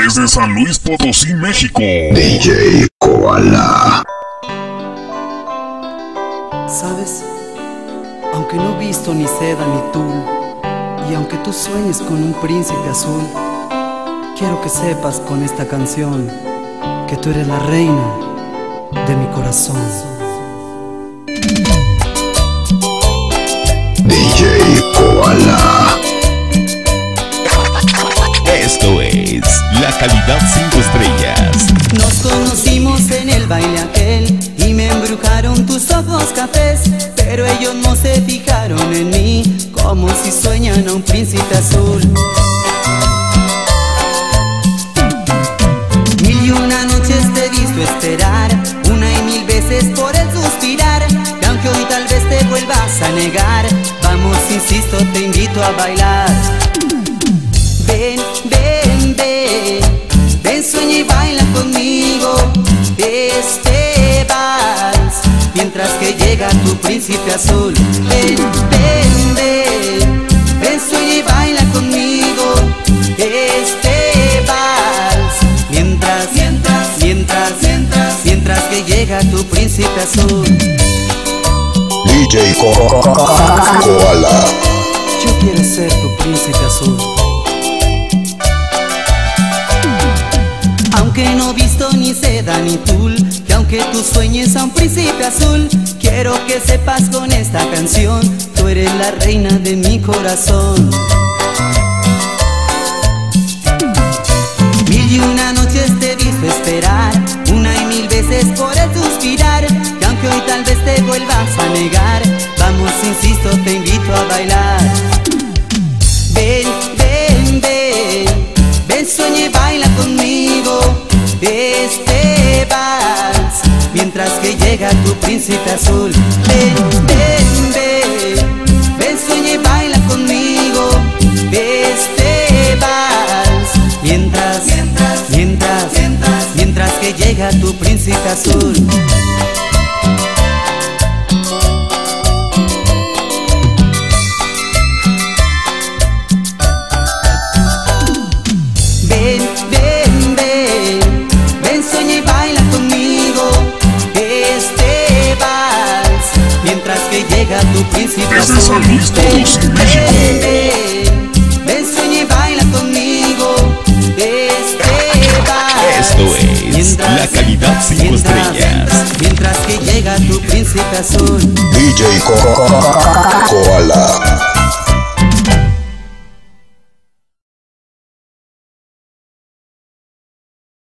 Desde San Luis Potosí, México, DJ Koala. ¿Sabes? Aunque no he visto ni seda ni tul, y aunque tú sueñes con un príncipe azul, quiero que sepas con esta canción que tú eres la reina de mi corazón. DJ Koala. Esto es la calidad 5 estrellas. Nos conocimos en el baile aquel y me embrujaron tus ojos cafés, pero ellos no se fijaron en mí, como si sueñan a un príncipe azul. Mil y una noches te he visto esperar, una y mil veces por el suspirar, y aunque hoy tal vez te vuelvas a negar, vamos, insisto, te invito a bailar. Ven, ven, ven, ven, sueña y baila conmigo este vals, mientras que llega tu príncipe azul. Ven, ven, ven, ven, sueña y baila conmigo este vals, mientras que llega tu príncipe azul. DJ Koala. Yo quiero ser tu príncipe azul. Aunque no he visto ni seda ni tul, que aunque tú sueñes a un príncipe azul, quiero que sepas con esta canción, tú eres la reina de mi corazón. Mil y una noches te he visto esperar, una y mil veces por el suspirar, que aunque hoy tal vez te vuelvas a negar, vamos, insisto, te invito a bailar. Ven, ven, ven, ven, sueña y baila conmigo este vals, mientras que llega tu príncipe azul. Ven, ven, ven, ven, sueña y baila conmigo este vals, mientras que llega tu príncipe azul. Ven, ven, ven, ven, sueña y baila conmigo este vals, mientras que llega tu príncipe azul. desde San Luis Potosí, México. Ven, sueña y baila conmigo este vals. Esto es la calidad 5 estrellas. Mientras que llega tu príncipe azul. DJ Koala.